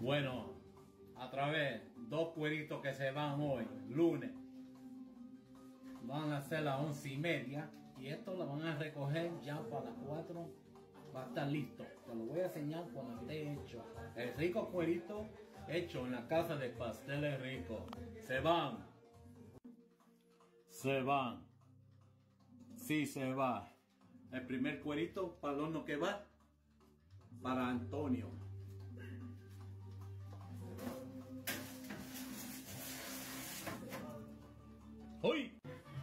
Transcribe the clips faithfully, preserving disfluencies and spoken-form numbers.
Bueno, a través dos cueritos que se van hoy, lunes, van a ser las once y media y esto lo van a recoger ya para las cuatro. Va a estar listo. Te lo voy a enseñar cuando esté hecho. El rico cuerito hecho en la casa de Pasteles Rico. Se van. Se van. Sí, se va. El primer cuerito para el horno que va para Antonio. ¡Uy!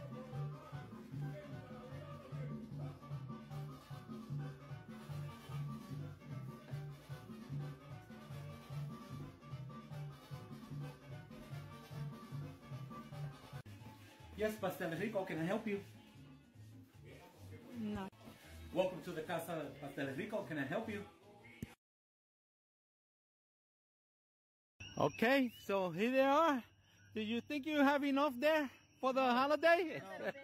Yes, Pasteles Rico, can I help you? No. Welcome to the Casa de Pasteles Rico, can I help you? Okay, so here they are. Do you think you have enough there for the holiday?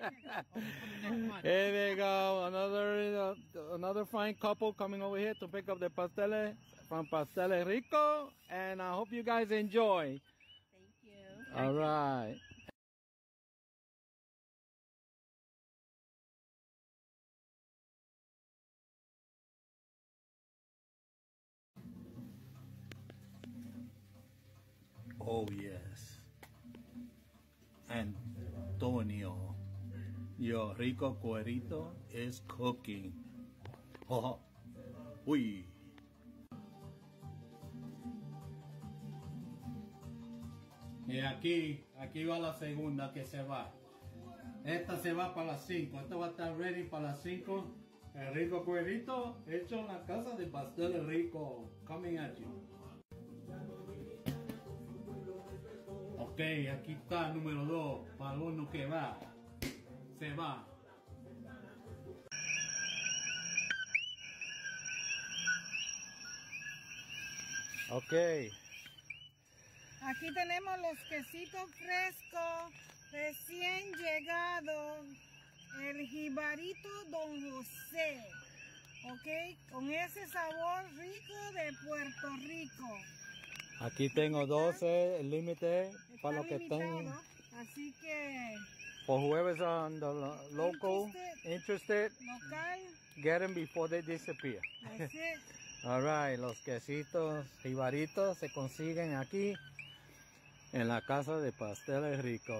Here they go, another uh, another fine couple coming over here to pick up the pasteles from Pasteles Rico, and I hope you guys enjoy. Thank you. All right. Oh yes, Antonio, your rico cuerito is cooking. Oh, uy. Y aquí, aquí va la segunda que se va. Esta se va para las cinco. Esta va a estar ready para las cinco. El rico cuerito hecho en la casa de Pasteles Rico. Coming at you. Ok, aquí está el número dos, para el horno que va, se va. Ok. Aquí tenemos los quesitos frescos, recién llegado, el jibarito Don José, ok, con ese sabor rico de Puerto Rico. Aquí tengo doce, el límite para los que limitado, estén. Así que For whoever's on the lo- local, interested, local, get them before they disappear. that's it. Alright, los quesitos jibaritos se consiguen aquí en la casa de Pasteles Rico.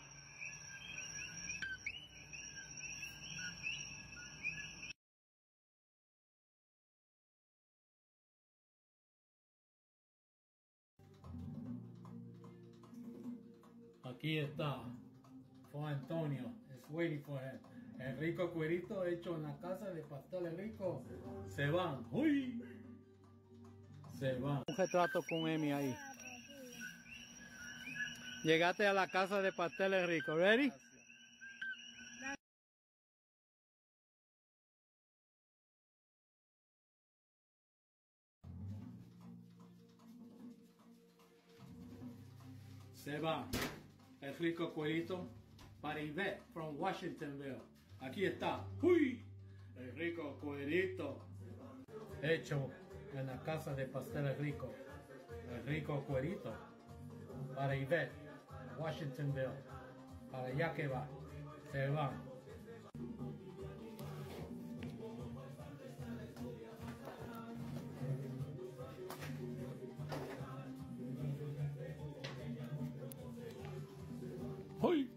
Aquí está, for Antonio, it's waiting for him. El rico cuerito hecho en la casa de Pasteles Rico. Se van, ¡uy! Se van. Un retrato con Emi ahí. Llegaste a la casa de Pasteles Rico, ¿ready? Se va. El rico cuerito para Yvette from Washingtonville. Aquí está. ¡Uy! El rico cuerito hecho en la casa de Pasteles Rico. El rico cuerito para Yvette, Washingtonville. Para allá que va. Se va. ¡Uy!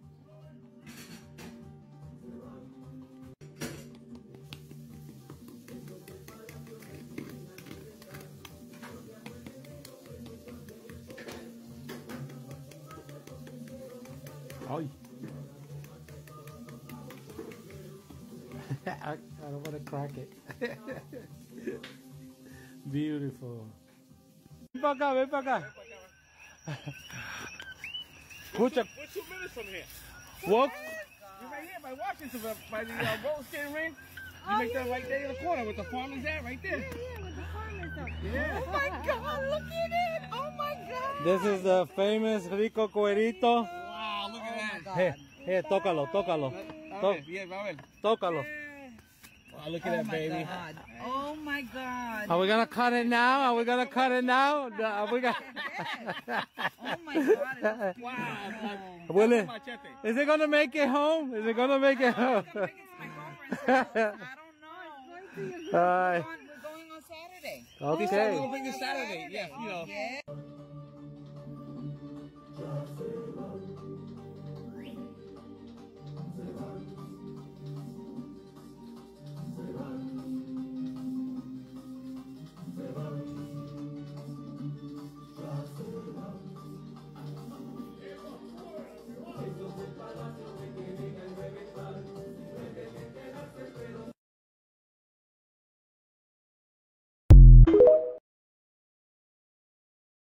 ¡Ay! I, I don't want to crack it. Beautiful. Ven para acá, ven para acá. Escucha. We're two minutes from here. Walk. You're right here by Washington, by the uh, roller skating rink. You make that right there in the corner with the farmers at right there. Yeah, yeah, with the farmers up. Yeah. Oh my God, look at it! Oh my God! This is the famous rico cuerito. Wow, look at that. Here, here, tócalo, tócalo. A Tó- ver, bien, a ver. tócalo. Eh, Oh, look at Oh that my baby. God. Oh my God. Are we gonna cut it now? Are we gonna cut it now? No, Are we gonna... Oh my God. It looks Wow. Will it, Machete. is it gonna make it home? Is it gonna make it home? I think it's my girlfriend's house. I don't know. All right. We're going on Saturday. We're Okay. gonna bring this Saturday. Yeah, you know. Yeah.